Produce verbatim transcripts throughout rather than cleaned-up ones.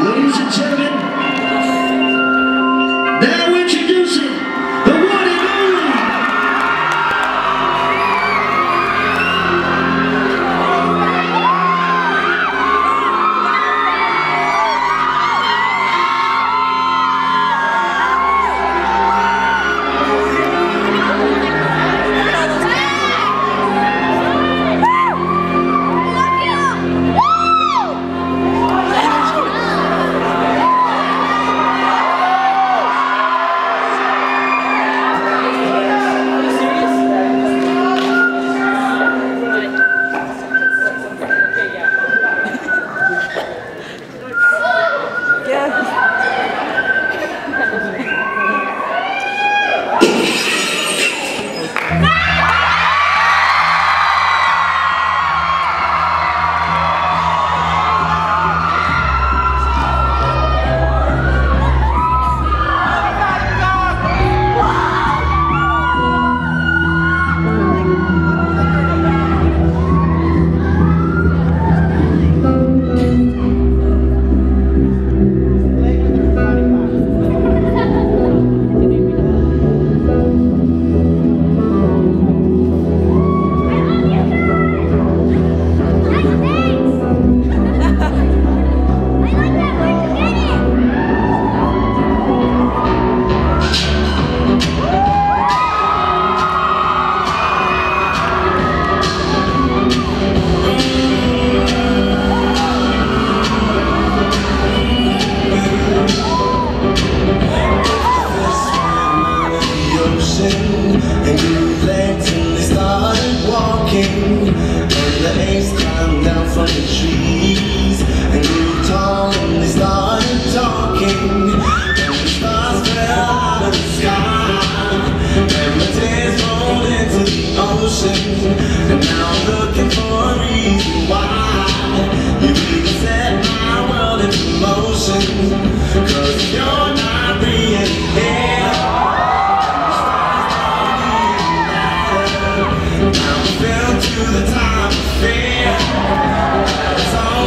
Ladies and gentlemen, now introducing the one and only and grew legs and they started walking, and the apes climbed down from the trees and grew tall and they started talking, and the stars fell out of the sky and the tears rolled into the ocean. And now I'm looking for a reason why you even set my world into motion, 'cause you're not really here. To the top of fear, it's all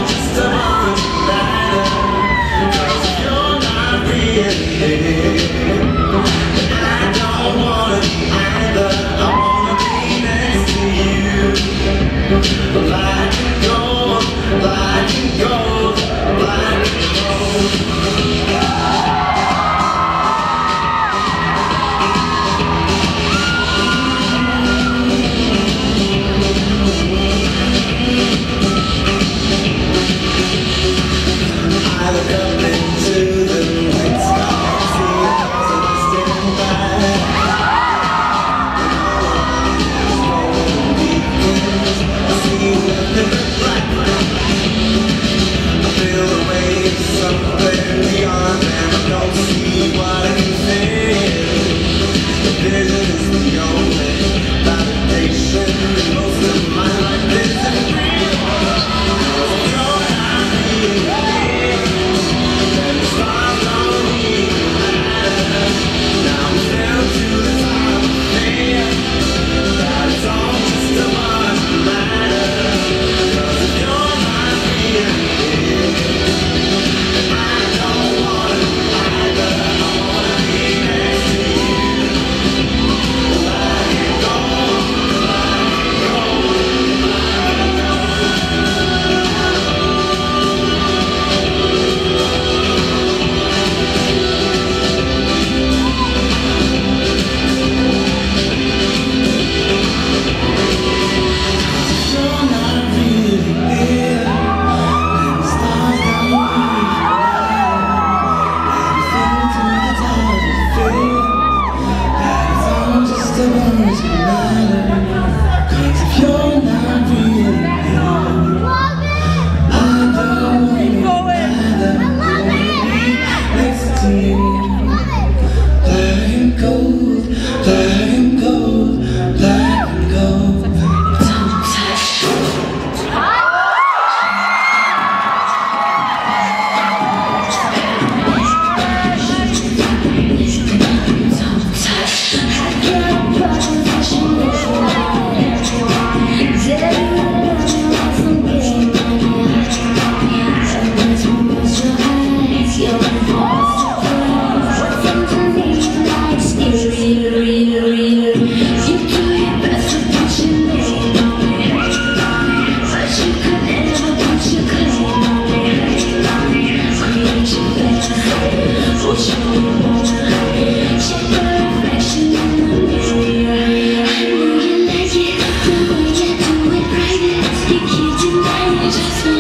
just